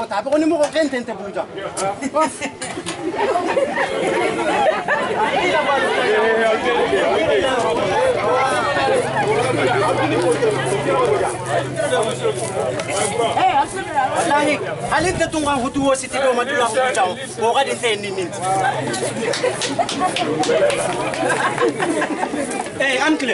tapi ko ni mo ko kente buja. Wallahi, halin da tunga hutu wo siti do madula ko jaw. Ko ga din te ni. Uncle.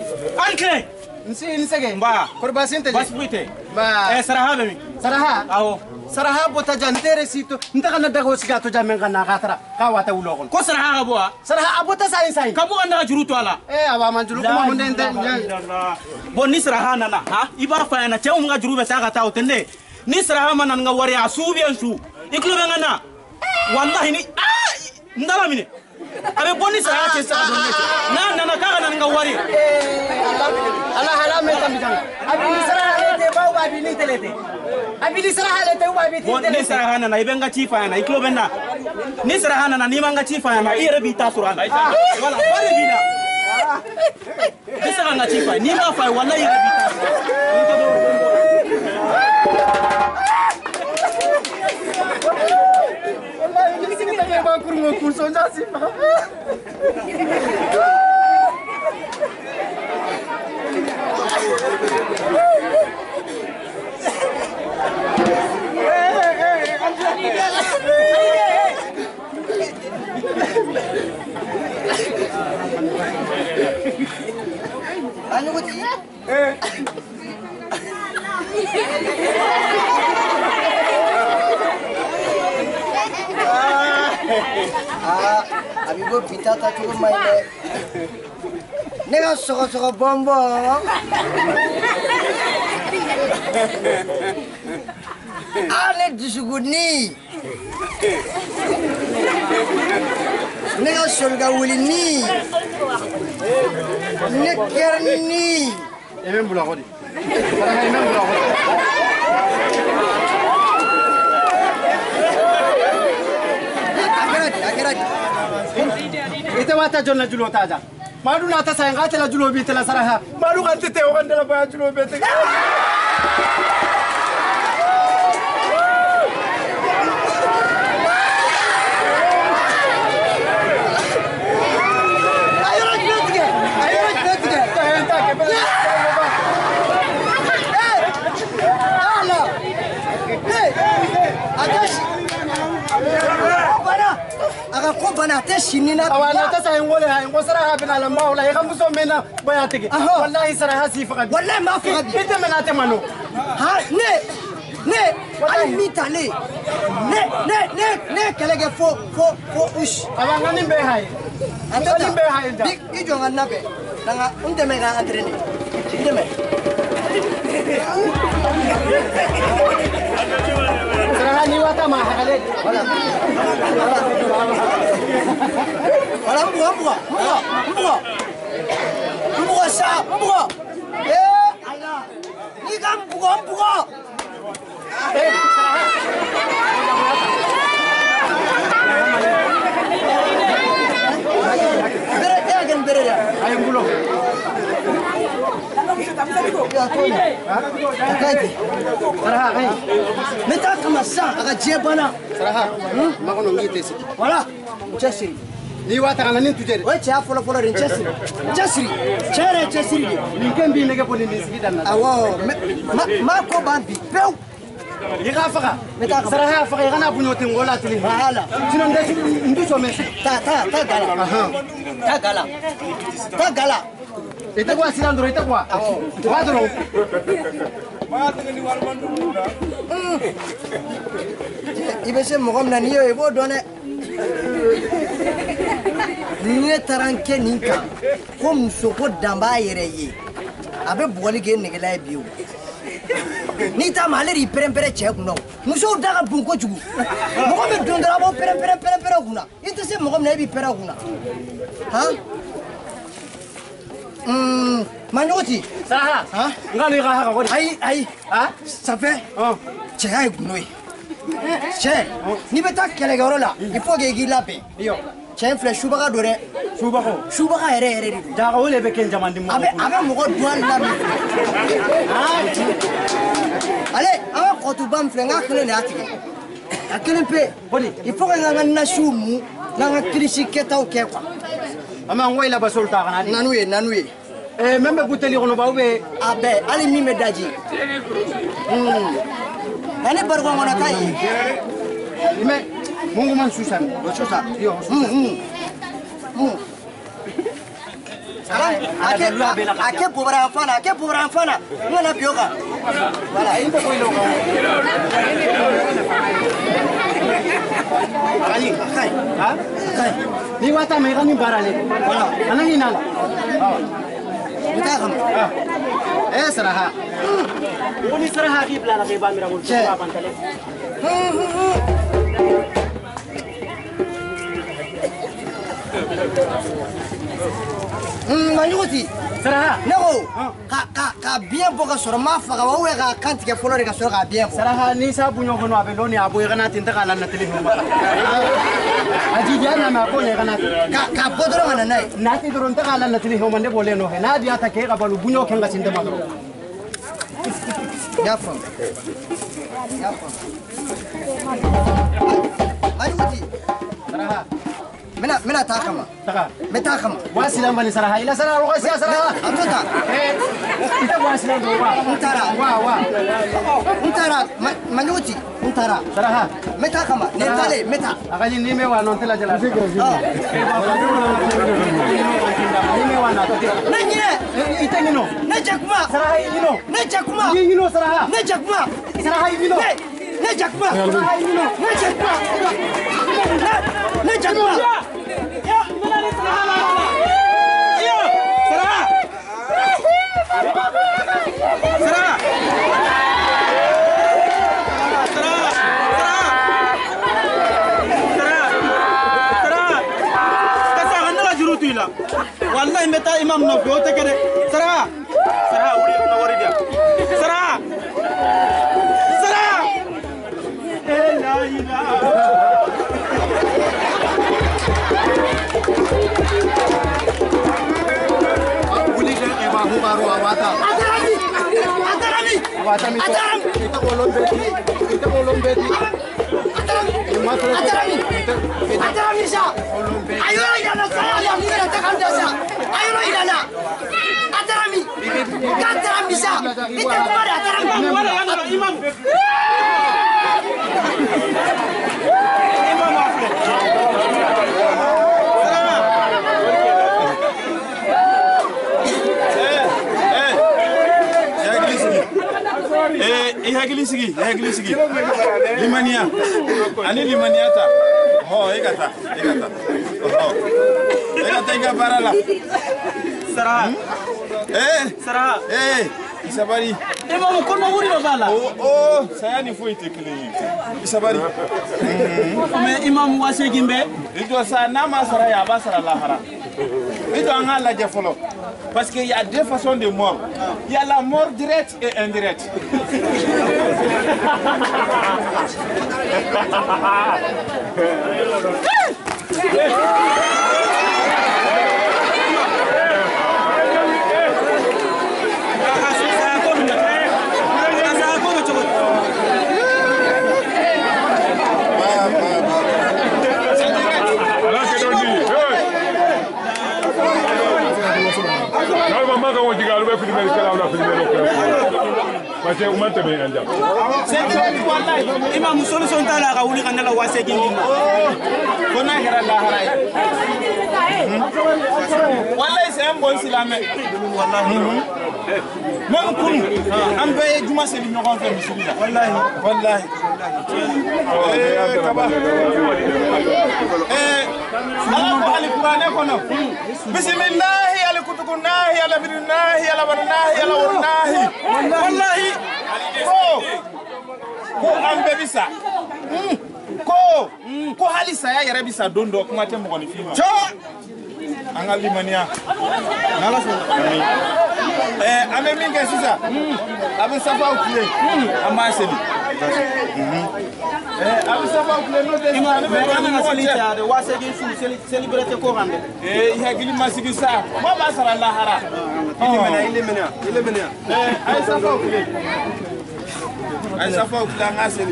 Nse mba korba sente bas buite ba saraha be mi saraha awo saraha bota jantere sito ntaka na dago siga to jamen kana katara ka wata wulo ko saraha abwa saraha abota sai kamu anda juruto ala awa man juru ko mun den bonni saraha nana ha iba fa na chew nga jurube saka taw tende ni saraha manan nga wari asubiyan su iklo be ngana wallahi ni ndala mine abe bonni saraha ke sa donne na ka na nga wari Allah halame tambijang abili saraha lete baw babili telete abili saraha lete babili telete ni saraha na ibenga chifa na iklo benna ni saraha na ni manga chifa na ire bita surana wala bari bina ni saraha na chifa ni ma fa wala ire bita wallahi ni singa ke ba kurmo kurso jasi Ano ko ti? Abi go pita ta tu mai le. Nega soko bombo. Ale disuguni. Nega solga wulini. Nekerni. Even bula godi. Even bula godi. Agerat. Ite wata jonna julo taja. Madu nata sayanga tela julo bi tela saraha. Madu kan tete o kan tela ba julo be te. Aga ko bana te shinina awana ta sai ngole ha ngo sara ha bina la maula ya kamuso mena baya tege wallahi sara ha si faqad wallahi ma faqad ite mena te mano ha ne ay mitale ne kelege fo ush abanga nimbe hay anta nimbe hay da ijo nganna be danga unde me ga entraîner ndeme sara ni wata ma hakale wala Mbua sa, mbua. Allah. Ni kan mbua. Bere ya. Ayam bulo. Saraha kai. Meta kama sa aga jebana. Saraha. Makono ngite si. Wala. Chesiri. Ni wata kana nin tujere. Wai cha folo rin chesiri. Chere chesiri. Ni kembi nege poni ni sigidan na. Awo. Ma ko bambi. Peu. Ni ka faka. Meta kama. Saraha faka kana bunyo tingola tili. Hala. Sino ndesi ndu some. Ta gala. Ta gala. Ita kwa silandro ita kwa. Wadro. Ibese mogom na niyo ebo done. Niye taranke ninka. Ko musoko damba yereye. Abe boli ge negela biu. Ni ta maleri perempere che kuno. Muso daga bunko jugu. Mogom dondra bo perempere kuna. Ita se mogom na bi pera kuna. Ha? Manyoti. Saha? Ha? Ngali ga ha ko. Ai. Ha? Ça fait? Oh. Che ai kunoi. Cɛ n'i bɛ taa kɛlɛkɛyɔrɔ la il faut que i k'i labɛn cɛ filɛ subaga don dɛ subaga yɛrɛ yɛrɛ de don daga o le bɛ kɛ jamandi mɔgɔ a bɛ mɔgɔ don hali la min ale an ka kɔtuba min filɛ n k'a kelen de y'a tigɛ a kelen pe il faut que n ka nasiw mu n'an ka kirisi kɛtaw kɛ quoi an b'an ko i la basol ta kana nanu ye même bɛ buteli kɔnɔ ba ou bien a bɛɛ hali min bɛ daji nka ne barikɔn kɔnɔ ta ye mais mungu man susan yo Ake pobra fana ngana bioka voilà inte ko ilo ani kai ha kai ni wata mai ganin barale anan ina la kita kam saraha woni saraha ki bla la ke ba mira ko ba pantale Manyuti saraha nego ka bien boka soro ma faga wa we ka kanti ke folore ka soro ka bien bo saraha ni sa bunyo kono abeloni abo yana tinta kala na tele no aji jana ma ko ne kana ka bodoro mana nai na ti doron ta kala na tele no mande bole no he na dia ta ke ka balu bunyo kenga sinde ma yafa Manyuti saraha mina takama metakama wasilan bani saraha ila saraha roga sia saraha amtata ita wasilan do wa untara Manyuti untara saraha metakama netale meta akaji ni me wa non tela jala ni me wa na to nanye ita ngino nejakuma saraha ngino nejakuma ngino saraha nejakuma saraha ngino nejakuma saraha ngino nejakuma ya menani saraha iyo saraha wallahi meta imam no ko te kede saraha uri na wari dia saraha la ilaha uli de e ba hu baro awata atarami ita kolon beti atarami sa ayo ila saya ya mira ta kan dasa ayo ila atarami sa ita kumara atarami imam ihagili sigi limania ani limaniata ho egata inga barala sara isabari imam kono wuri bala saya ni foi tekle isabari me imam wase gimbe ido sa nama sara ya basara lahara ido ngala je folo parce qu'il y a deux façons de mort. Il y a la mort directe et indirecte. Parce que on m'a anda. C'est wallahi imam solution tala ka wuli kanala wase gindi. Kona hera la haray. Wallahi c'est un bon silame. Wallahi. Même kunu ambe juma se li ñoxon fe bismillah. Wallahi. Kaba. Allah ali qur'ane kono. Bismillah ala kutukunahi ala birnahi ala barnahi ala warnahi. Wallahi. Ko ambe bisa. Ko hali saya yɛrɛ bisa don dɔ kuma tɛ mɔgɔ ni fima. An ka limaniya. N'ala sɔnna. An bɛ min kɛ sisan. A bɛ safaw tile. An b'a seli. abisa ba kule no de ima me ana salita de wase gi su celebrate ko hande ya gili masigi sa ma ba sara lahara ile mena ay safa kule ngaseli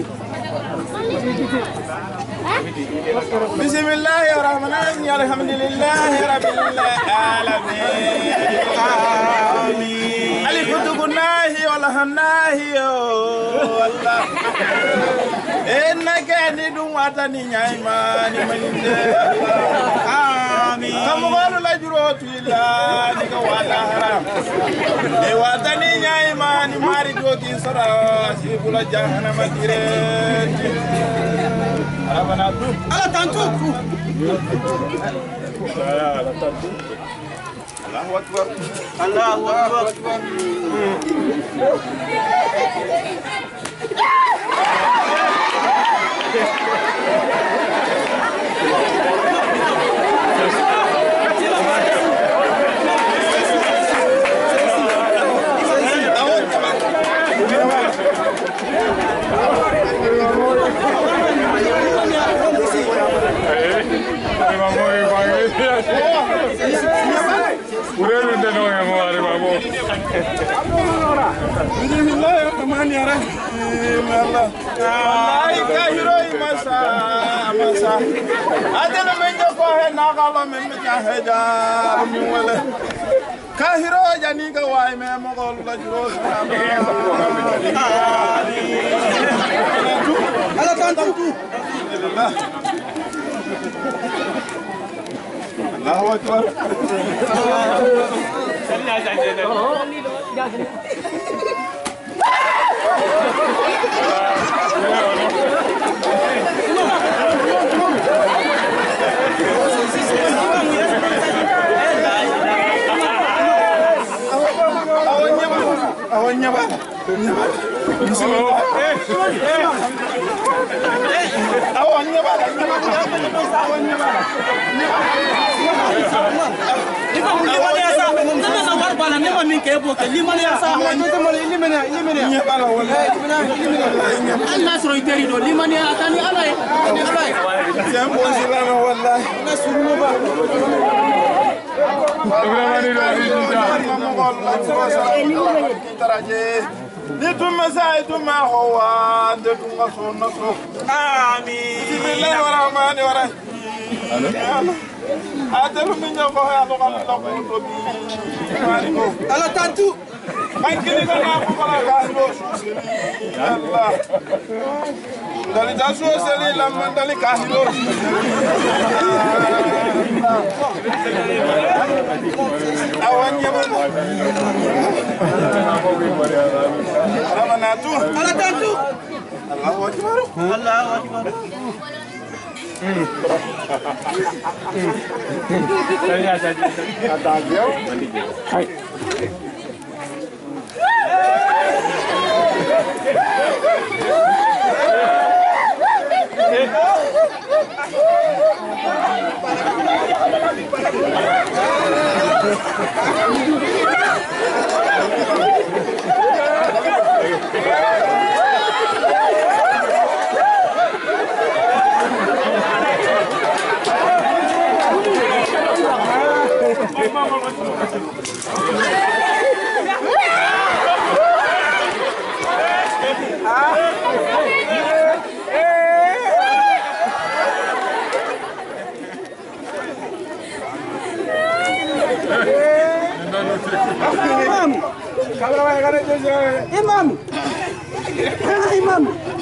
بسم الله الرحمن الرحيم الحمد لله رب العالمين آمين ألف تقناه ولا هناه والله إنك ندم وطني نعمان من آمين كم قالوا لا جروت إلا نك ولا حرام وطني نعمان ماري جوكي سرا سيبولا جهنم تيرت ala tantu Allahu akbar Allahu akbar kahiro jani ka way me mo gol la juro ala tantu Allahu akbar awanya ba awanya ba Nitum masai tuma hawa ndetum ngason naso amin bismillahirrahmanirrahim atalu minyo ko ha lo kan lo ko bi ala tantu mankini ko na ko bala ka do Allah dali jaso seli lamman dali ka do awanya ba Ramanatu ala tantu Allahu akbar Allahu akbar Imam. Imam.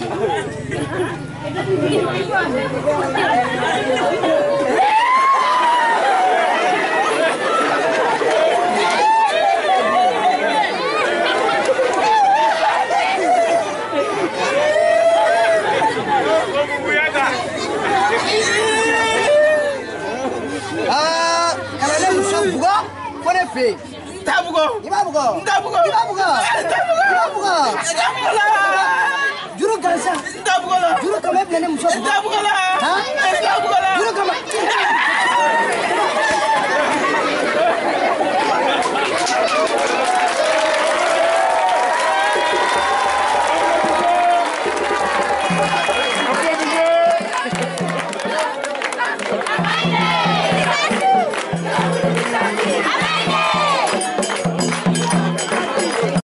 Kalau musuh buka, boleh pay. Tabugo Ibabugo. Tabugo Ibabugo. Ibabugo. Juru gansa. Tabugo Juru kame plane musuh buka. Tabugo Ha? Tabugo Juru kame. America!